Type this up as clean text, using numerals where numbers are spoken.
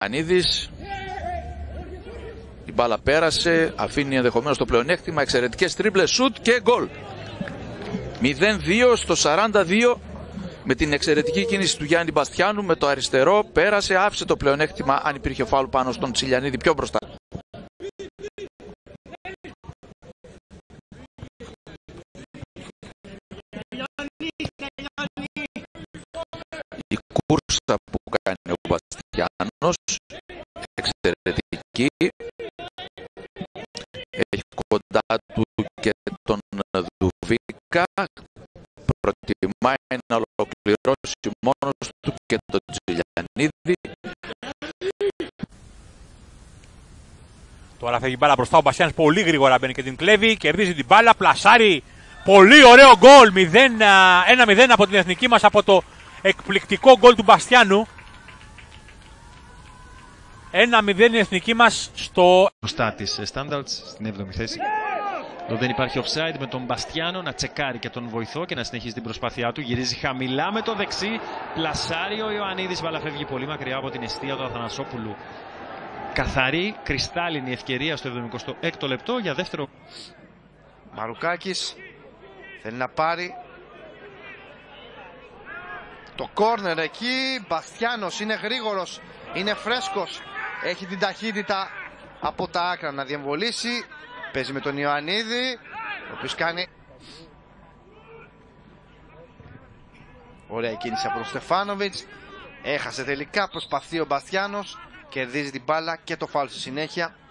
Ανίδης. Η μπάλα πέρασε, αφήνει ενδεχομένως το πλεονέκτημα, εξαιρετικές τρίπλες, σουτ και γκολ. 0-2 στο 42 με την εξαιρετική κίνηση του Γιάννη Μπαστιάνου με το αριστερό, πέρασε, άφησε το πλεονέκτημα αν υπήρχε φάουλ πάνω στον Τσιλιανίδη πιο μπροστά. Η κούρσα που κάνει ο Μπαστιάνος, εξαιρετική. Έχει κοντά του και τον Δουβίκα. Προτιμάει να ολοκληρώσει μόνος του και τον Τσιλιανίδη. Τώρα φεύγει η μπάλα μπροστά, ο Μπαστιάνος πολύ γρήγορα μπαίνει και την κλέβει, κερδίζει την μπάλα, πλασάρει. Πολύ ωραίο γκολ, 1-0 από την εθνική μας, από το εκπληκτικό γκολ του Μπαστιάνου. 1-0 η εθνική μας στο... Μπροστά της Standards στην 7η θέση. Εδώ δεν υπάρχει offside, με τον Μπαστιάνο να τσεκάρει και τον βοηθό και να συνεχίζει την προσπάθειά του. Γυρίζει χαμηλά με το δεξί, πλασάρει ο Ιωαννίδης, μπάλα φεύγει πολύ μακριά από την εστία του Αθανασόπουλου. Καθαρή, κρυστάλλινη ευκαιρία στο 76ο λεπτό για δεύτερο. Μαρουκάκης θέλει να πάρει το κόρνερ εκεί. Μπαστιάνος είναι γρήγορος, είναι φρέσκος, έχει την ταχύτητα από τα άκρα να διεμβολήσει. Παίζει με τον Ιωαννίδη, ο οποίος κάνει ωραία κίνηση από τον Στεφάνοβιτς. Έχασε τελικά, προσπαθεί ο Μπαστιάνος, κερδίζει την μπάλα και το φάουλ στη συνέχεια.